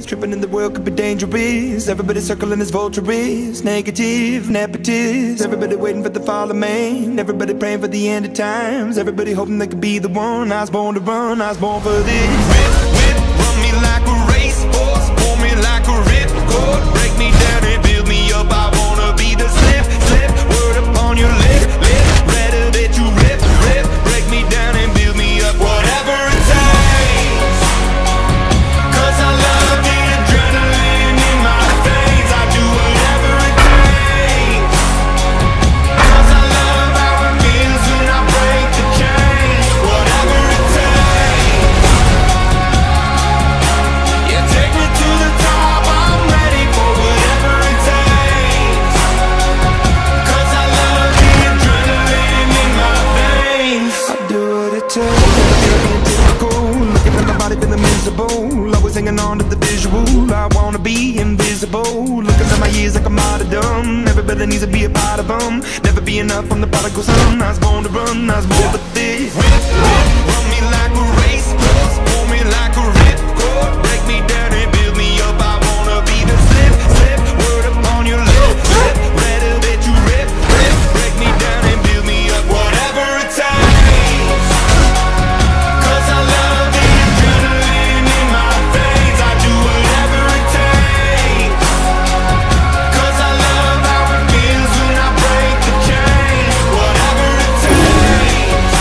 Tripping in the world could be dangerous. Everybody circling as vultures. Negative, nepotist. Everybody waiting for the fall of man. Everybody praying for the end of times. Everybody hoping they could be the one. I was born to run, I was born for this. Whip, whip, run me like a racehorse. Pull me like a ripcord. Break me down and build me up. I wanna be the slip, slip. Word upon your lip, lip. Better that you rip, rip. Break me down and build me up. Whatever it takes. 'Cause I love the adrenaline in my veins. I do whatever it takes. 'Cause I love how it feels when I break the chains. Whatever it takes. Yeah, take me to the top. I'm ready for whatever it takes. 'Cause I love the adrenaline in my veins. I do what it takes. Looking at my body feeling miserable. Always hanging on to the visual. I wanna be invisible. Looking at my years like a martyrdom. Everybody needs to be a part of them. Never be enough from the prodigal son. I was born to run, I was born for this. Whip, whip, run me like a racehorse. Pull me like a ripcord. Break me down and build me up. I wanna be the slip, slip. Word upon your lip, lip. Better that you rip, rip. Break me down and build me up. Whatever it takes. 'Cause I love the adrenaline in my veins. I do whatever it takes. 'Cause I love how it feels when I break the chains. Whatever it takes.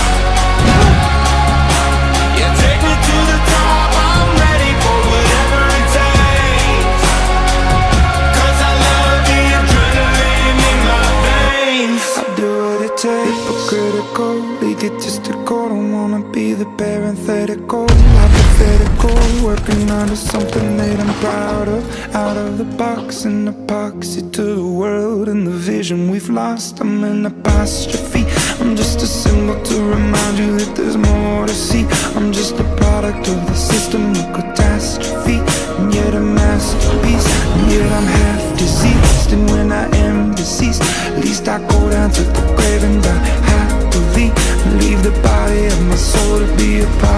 Yeah, take me to the top. I'm ready for whatever it takes. 'Cause I love the adrenaline in my veins. I do what it takes. Hypocritical, egotistical. Don't wanna be the parenthetical, hypothetical. Working under something that I'm proud of. Out of the box, an epoxy to the world and the vision we've lost. I'm an apostrophe. I'm just a symbol to remind you that there's more to see. I'm just a product of the system of catastrophe, and yet a masterpiece. And yet I'm half deceased, and when I am deceased, at least I go down to the grave and die happily, and leave the body of my soul to be a part